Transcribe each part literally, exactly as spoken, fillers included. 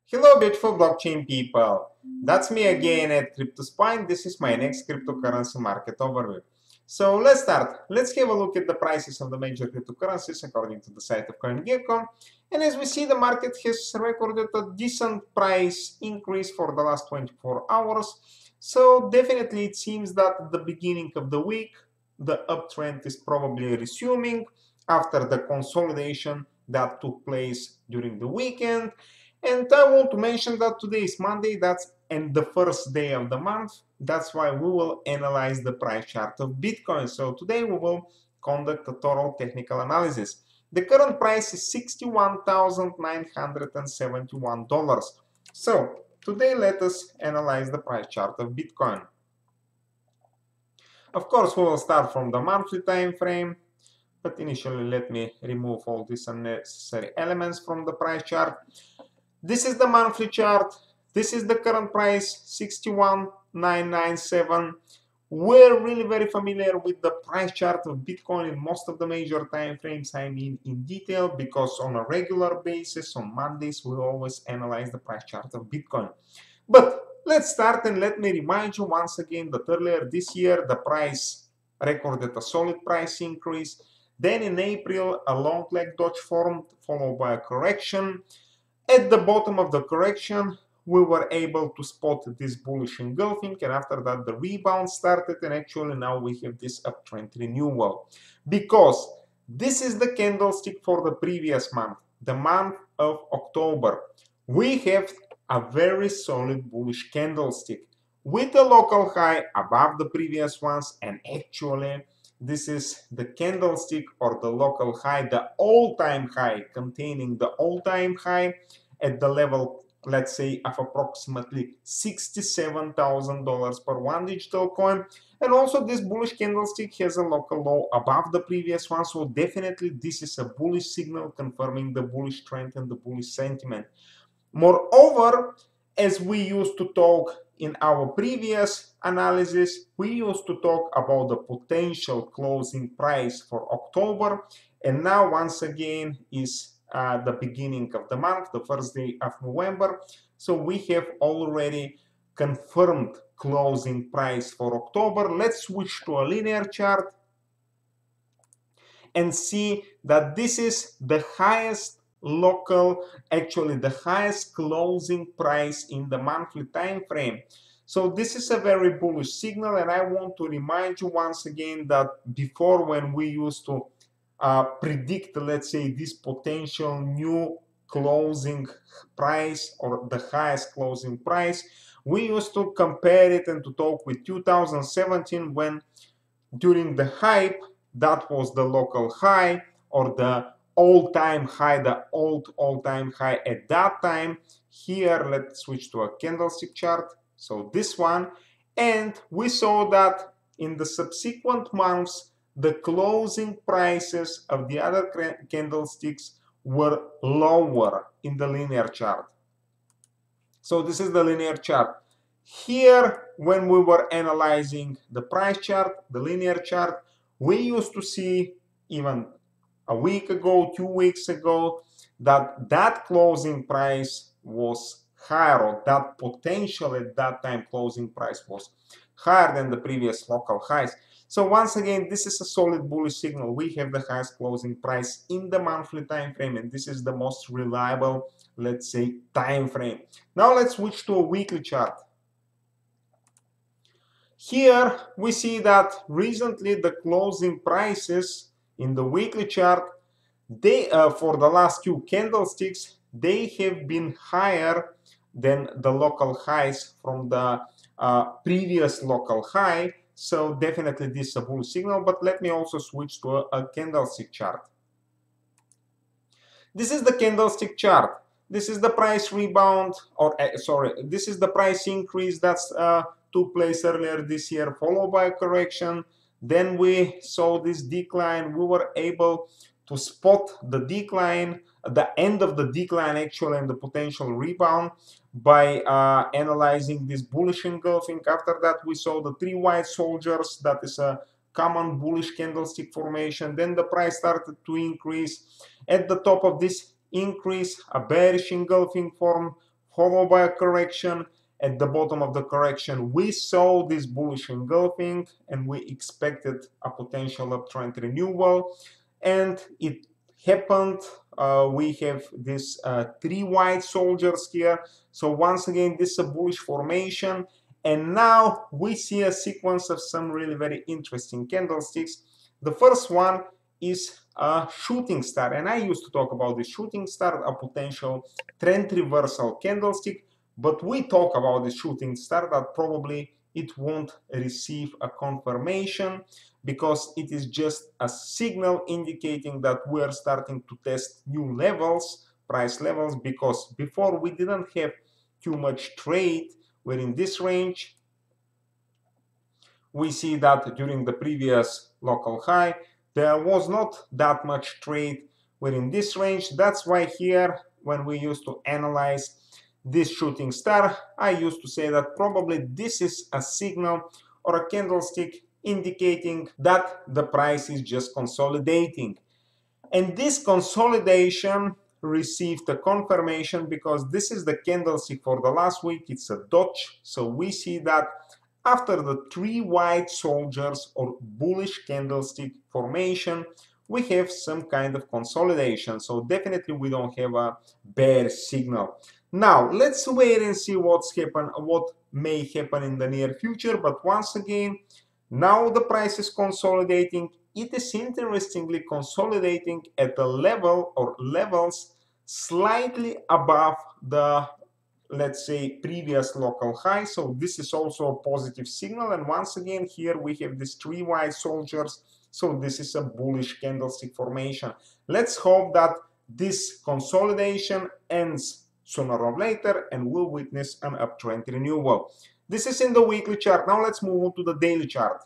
Hello beautiful blockchain people, that's me again at CryptoSpine. This is my next cryptocurrency market overview. So let's start. Let's have a look at the prices of the major cryptocurrencies according to the site of CoinGecko. And as we see, the market has recorded a decent price increase for the last twenty-four hours. So definitely it seems that at the beginning of the week, the uptrend is probably resuming after the consolidation that took place during the weekend. And I want to mention that today is Monday, that's and the first day of the month. That's why we will analyze the price chart of Bitcoin. So today we will conduct a thorough technical analysis. The current price is sixty-one thousand nine hundred seventy-one dollars. So today let us analyze the price chart of Bitcoin. Of course, we will start from the monthly time frame, but initially let me remove all these unnecessary elements from the price chart. This is the monthly chart. This is the current price, sixty-one thousand nine hundred ninety-seven. We're really very familiar with the price chart of Bitcoin in most of the major time frames. I mean in detail, because on a regular basis on Mondays we always analyze the price chart of Bitcoin. But let's start and let me remind you once again that earlier this year the price recorded a solid price increase. Then in April a long leg dodge formed, followed by a correction. At the bottom of the correction, we were able to spot this bullish engulfing, and after that the rebound started, and actually now we have this uptrend renewal. Because this is the candlestick for the previous month, the month of October. We have a very solid bullish candlestick with a local high above the previous ones, and actually this is the candlestick or the local high, the all-time high, containing the all-time high at the level, let's say, of approximately sixty-seven thousand dollars per one digital coin. And also this bullish candlestick has a local low above the previous one, so definitely this is a bullish signal confirming the bullish trend and the bullish sentiment. Moreover, as we used to talk in our previous analysis, we used to talk about the potential closing price for October, and now once again is uh, the beginning of the month, the first day of November. So we have already confirmed closing price for October. Let's switch to a linear chart and see that this is the highest local, actually the highest closing price in the monthly time frame. So this is a very bullish signal, and I want to remind you once again that before, when we used to uh, predict, let's say, this potential new closing price or the highest closing price, we used to compare it and to talk with two thousand seventeen, when during the hype that was the local high or the all-time high, the old all-time high at that time. Here, let's switch to a candlestick chart. So this one, and we saw that in the subsequent months, the closing prices of the other candlesticks were lower in the linear chart. So this is the linear chart. Here, when we were analyzing the price chart, the linear chart, we used to see even a week ago, two weeks ago, that that closing price was higher, or that potential at that time closing price was higher than the previous local highs. So once again, this is a solid bullish signal. We have the highest closing price in the monthly time frame, and this is the most reliable, let's say, time frame. Now let's switch to a weekly chart. Here we see that recently the closing prices in the weekly chart, they uh, for the last two candlesticks, they have been higher than the local highs from the uh, previous local high. So definitely this is a bullish signal. But let me also switch to a, a candlestick chart. This is the candlestick chart. This is the price rebound, or uh, sorry, this is the price increase that's uh, took place earlier this year, followed by a correction. Then we saw this decline. We were able to spot the decline, the end of the decline actually, and the potential rebound by uh, analyzing this bullish engulfing. After that, we saw the three white soldiers. That is a common bullish candlestick formation. Then the price started to increase. At the top of this increase, a bearish engulfing form followed by a correction. At the bottom of the correction, we saw this bullish engulfing and we expected a potential uptrend renewal, and it happened. Uh, we have these uh, three white soldiers here. So once again, this is a bullish formation, and now we see a sequence of some really very interesting candlesticks. The first one is a shooting star, and I used to talk about the shooting star, a potential trend reversal candlestick, but we talk about the shooting star that probably it won't receive a confirmation because it is just a signal indicating that we are starting to test new levels, price levels, because before we didn't have too much trade. We're in this range. We see that during the previous local high, there was not that much trade. We're in this range. That's why here, when we used to analyze this shooting star, I used to say that probably this is a signal or a candlestick indicating that the price is just consolidating. And this consolidation received a confirmation because this is the candlestick for the last week. It's a dodge. So we see that after the three white soldiers or bullish candlestick formation, we have some kind of consolidation. So definitely we don't have a bear signal. Now let's wait and see what's happen, what may happen in the near future. But once again, now the price is consolidating. It is interestingly consolidating at a level or levels slightly above the, let's say, previous local high. So this is also a positive signal. And once again, here we have these three white soldiers. So this is a bullish candlestick formation. Let's hope that this consolidation ends sooner or later and we'll witness an uptrend renewal. This is in the weekly chart. Now let's move on to the daily chart.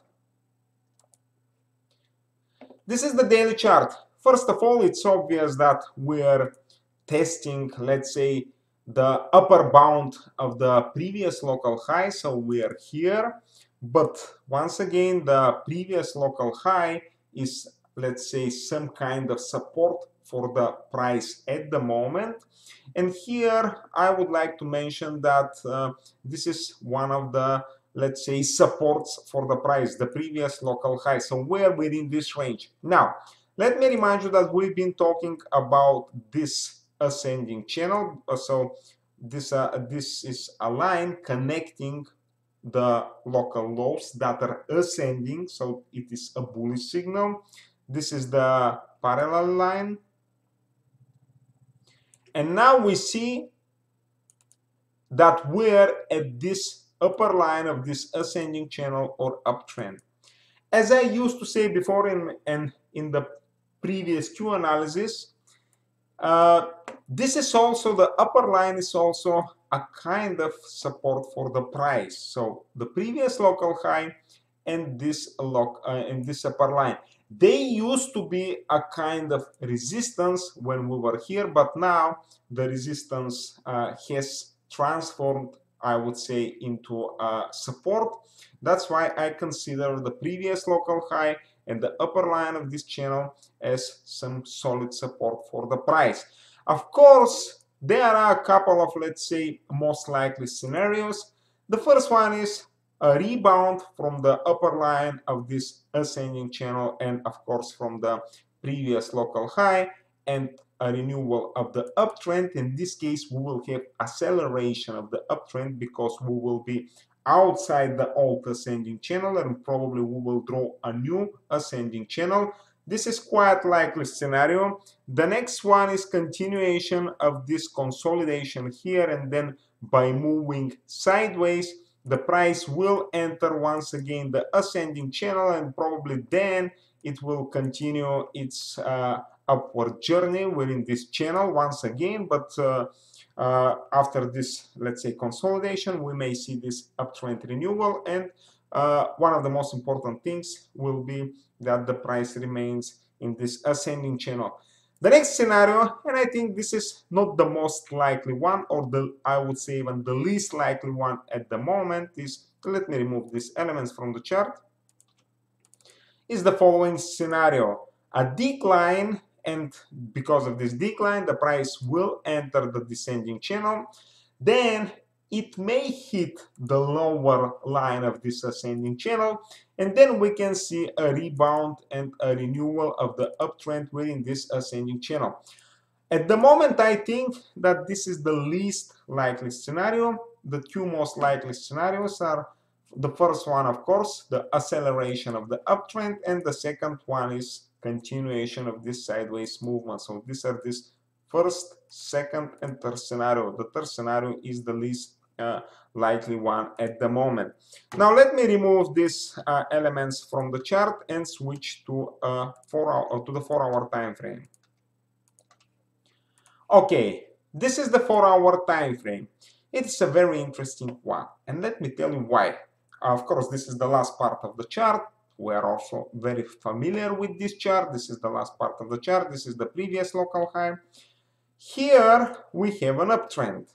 This is the daily chart. First of all, it's obvious that we're testing, let's say, the upper bound of the previous local high. So we are here. But once again, the previous local high is, let's say, some kind of support for the price at the moment. And here I would like to mention that uh, this is one of the, let's say, supports for the price, the previous local high. So we're within this range. Now, let me remind you that we've been talking about this ascending channel. So this, uh, this is a line connecting the local lows that are ascending. So it is a bullish signal. This is the parallel line. And now we see that we're at this upper line of this ascending channel or uptrend. As I used to say before in, in, in the previous Q analysis, uh, this is also, the upper line is also a kind of support for the price. So the previous local high and this, loc, uh, and this upper line, they used to be a kind of resistance when we were here, but now the resistance uh, has transformed, I would say, into uh, support. That's why I consider the previous local high and the upper line of this channel as some solid support for the price. Of course, there are a couple of, let's say, most likely scenarios. The first one is a rebound from the upper line of this ascending channel and of course from the previous local high, and a renewal of the uptrend. In this case, we will have acceleration of the uptrend because we will be outside the old ascending channel and probably we will draw a new ascending channel. This is quite likely scenario. The next one is continuation of this consolidation here, and then by moving sideways, the price will enter once again the ascending channel, and probably then it will continue its uh, upward journey within this channel once again. But uh, uh, after this, let's say, consolidation, we may see this uptrend renewal, and uh, one of the most important things will be that the price remains in this ascending channel. The next scenario, and I think this is not the most likely one, or the, I would say even the least likely one at the moment, is, let me remove these elements from the chart, is the following scenario. A decline, and because of this decline, the price will enter the descending channel. then it may hit the lower line of this ascending channel, and then we can see a rebound and a renewal of the uptrend within this ascending channel. At the moment, I think that this is the least likely scenario. The two most likely scenarios are the first one, of course, the acceleration of the uptrend, and the second one is continuation of this sideways movement. So these are this first, second, and third scenario. The third scenario is the least uh, likely one at the moment. Now let me remove these uh, elements from the chart and switch to uh, four hour to the four-hour time frame. Okay, this is the four-hour time frame. It's a very interesting one, and let me tell you why. Of course, this is the last part of the chart. We are also very familiar with this chart. This is the last part of the chart. This is the previous local high. Here we have an uptrend.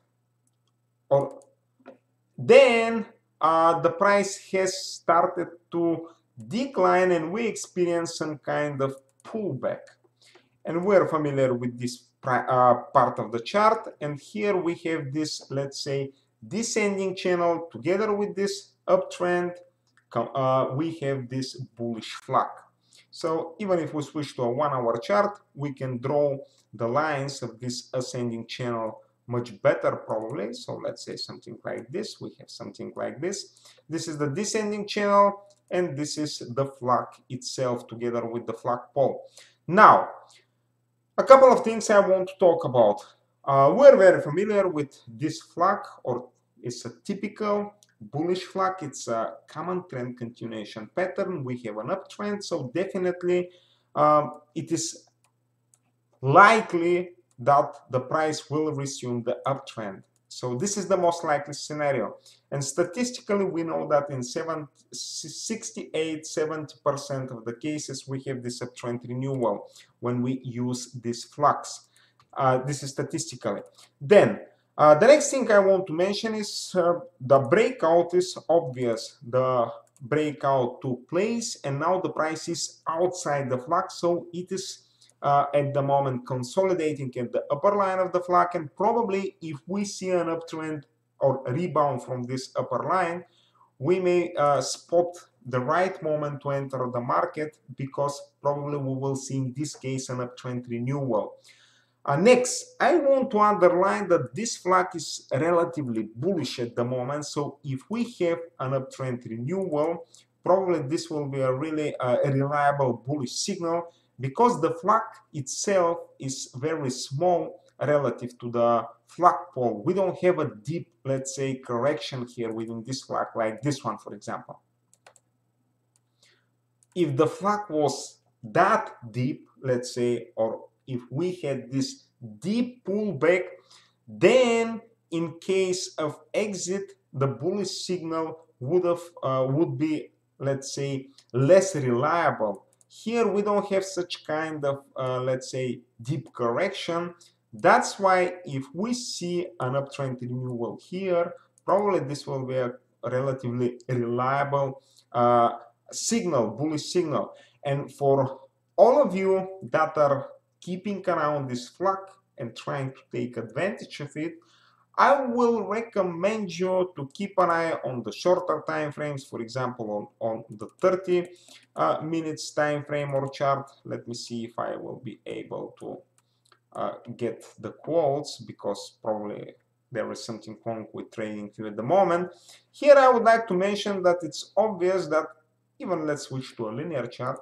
Or then uh, the price has started to decline, and we experience some kind of pullback. And we're familiar with this uh, part of the chart, and here we have this, let's say, descending channel together with this uptrend. Uh, we have this bullish flag. So even if we switch to a one-hour chart, we can draw the lines of this ascending channel much better probably. So let's say something like this. We have something like this. This is the descending channel, and this is the flag itself together with the flagpole. Now, a couple of things I want to talk about. Uh, we're very familiar with this flag, or it's a typical bullish flag. It's a common trend continuation pattern. We have an uptrend, so definitely um, it is likely that the price will resume the uptrend. So this is the most likely scenario. And statistically, we know that in sixty-eight, seventy percent of the cases, we have this uptrend renewal when we use these flags. Uh, this is statistically. Then, uh, the next thing I want to mention is uh, the breakout is obvious. The breakout took place, and now the price is outside the flag, so it is Uh, at the moment consolidating at the upper line of the flag, and probably if we see an uptrend or a rebound from this upper line, we may uh, spot the right moment to enter the market, because probably we will see in this case an uptrend renewal. Uh, next, I want to underline that this flag is relatively bullish at the moment, so if we have an uptrend renewal, probably this will be a really uh, a reliable bullish signal, because the flag itself is very small relative to the flagpole. We don't have a deep, let's say, correction here within this flag, like this one, for example. If the flag was that deep, let's say, or if we had this deep pullback, then in case of exit, the bullish signal would have uh, would be, let's say, less reliable. Here we don't have such kind of, uh, let's say, deep correction. That's why if we see an uptrend renewal here, probably this will be a relatively reliable uh, signal, bullish signal. And for all of you that are keeping an eye on this flag and trying to take advantage of it, I will recommend you to keep an eye on the shorter time frames, for example, on, on the thirty uh, minutes time frame or chart. Let me see if I will be able to uh, get the quotes, because probably there is something wrong with TradingView at the moment. Here I would like to mention that it's obvious that, even let's switch to a linear chart.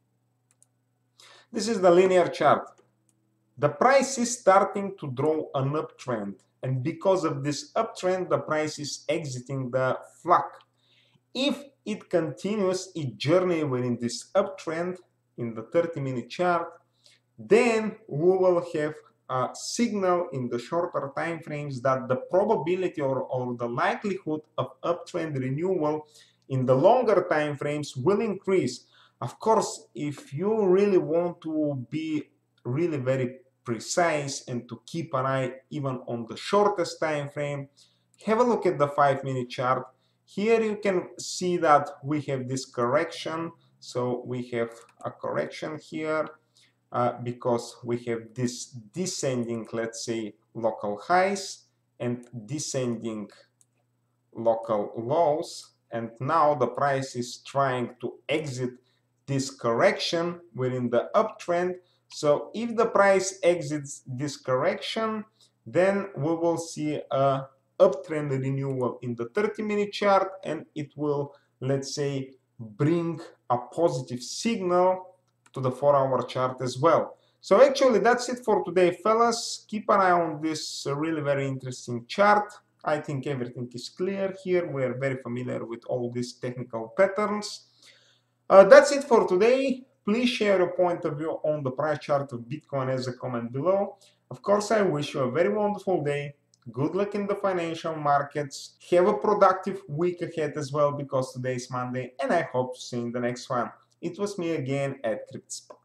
This is the linear chart. The price is starting to draw an uptrend, and because of this uptrend, the price is exiting the flag. If it continues its journey within this uptrend in the thirty minute chart, then we will have a signal in the shorter time frames that the probability or, or the likelihood of uptrend renewal in the longer time frames will increase. Of course, if you really want to be really very precise and to keep an eye even on the shortest time frame, have a look at the five minute chart. Here you can see that we have this correction. So we have a correction here uh, because we have this descending, let's say, local highs, and descending local lows, and now the price is trying to exit this correction within the uptrend. So if the price exits this correction, then we will see a uptrend renewal in the thirty minute chart, and it will, let's say, bring a positive signal to the four hour chart as well. So actually that's it for today, fellas. Keep an eye on this really very interesting chart. I think everything is clear here. We are very familiar with all these technical patterns. Uh, that's it for today. Please share your point of view on the price chart of Bitcoin as a comment below. Of course, I wish you a very wonderful day. Good luck in the financial markets. Have a productive week ahead as well, because today is Monday, and I hope to see you in the next one. It was me again at CryptoSpot.